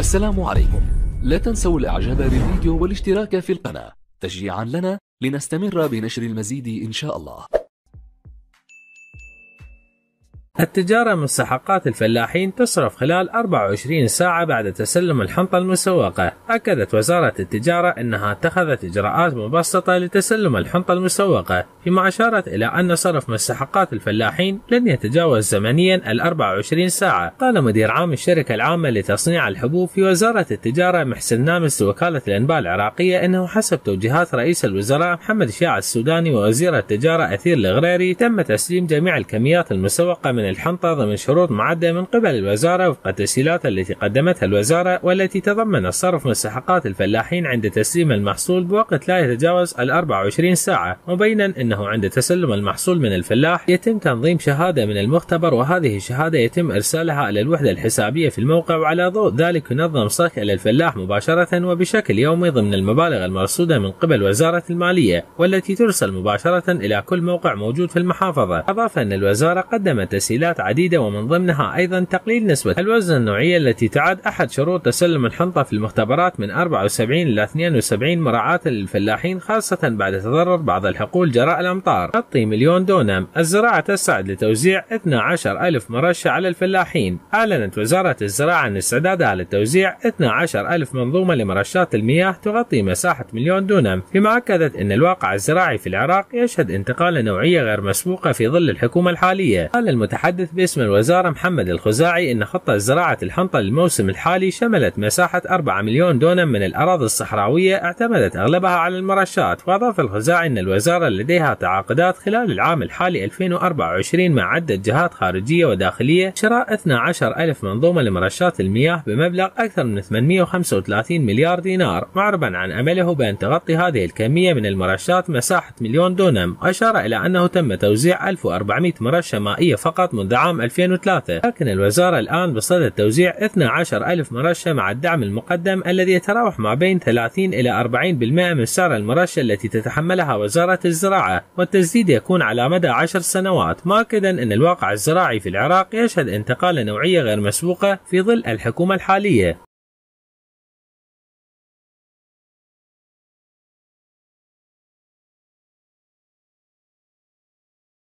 السلام عليكم. لا تنسوا الاعجاب بالفيديو والاشتراك في القناة تشجيعا لنا لنستمر بنشر المزيد إن شاء الله. التجارة مستحقات الفلاحين تصرف خلال 24 ساعة بعد تسلم الحنطة المسوقة. أكدت وزارة التجارة أنها اتخذت إجراءات مبسطة لتسلم الحنطة المسوقة، فيما أشارت إلى أن صرف مستحقات الفلاحين لن يتجاوز زمنيا 24 ساعة. قال مدير عام الشركة العامة لتصنيع الحبوب في وزارة التجارة محسن نامس وكالة الأنباء العراقية أنه حسب توجيهات رئيس الوزراء محمد شياع السوداني ووزير التجارة أثير الغريري تم تسليم جميع الكميات المسوقة من الحنطة ضمن شروط معدة من قبل الوزارة وفق التسهيلات التي قدمتها الوزارة، والتي تضمن صرف مستحقات الفلاحين عند تسليم المحصول بوقت لا يتجاوز 24 ساعة، مبينا أنه عند تسلم المحصول من الفلاح يتم تنظيم شهادة من المختبر، وهذه الشهادة يتم إرسالها إلى الوحدة الحسابية في الموقع، وعلى ضوء ذلك ينظم صك إلى الفلاح مباشرة وبشكل يومي ضمن المبالغ المرصودة من قبل وزارة المالية، والتي ترسل مباشرة إلى كل موقع موجود في المحافظة. أضاف أن الوزارة قدمت تسهيلات عديدة ومن ضمنها أيضا تقليل نسبة الوزن النوعية التي تعد أحد شروط تسلم الحنطة في المختبرات من 74 إلى 72 مراعاة للفلاحين، خاصة بعد تضرر بعض الحقول جراء الأمطار. تغطي 1,000,000 دونم. الزراعة تسعد لتوزيع 12,000 مرشة على الفلاحين. أعلنت وزارة الزراعة عن استعدادها لتوزيع 12,000 منظومة لمرشات المياه تغطي مساحة 1,000,000 دونم، فيما أكدت أن الواقع الزراعي في العراق يشهد انتقال نوعية غير مسبوقة في ظل الحكومة الحالية. قال المتحدث باسم الوزارة محمد الخزاعي أن خطة زراعة الحنطة للموسم الحالي شملت مساحة 4,000,000 دونم من الأراضي الصحراوية اعتمدت أغلبها على المرشات. وأضاف الخزاعي أن الوزارة لديها تعاقدات خلال العام الحالي 2024 مع عدة جهات خارجية وداخلية شراء 12,000 منظومة لمرشات المياه بمبلغ أكثر من 835 مليار دينار، معربا عن أمله بأن تغطي هذه الكمية من المرشات مساحة 1,000,000 دونم. وأشار إلى أنه تم توزيع 1400 مرشة مائية فقط منذ عام 2003، لكن الوزارة الآن بصدد توزيع 12,000 مرشة مع الدعم المقدم الذي يتراوح ما بين 30 إلى 40% من سعر المرشة التي تتحملها وزارة الزراعة، والتسديد يكون على مدى 10 سنوات، مؤكدا أن الواقع الزراعي في العراق يشهد انتقال نوعية غير مسبوقة في ظل الحكومة الحالية.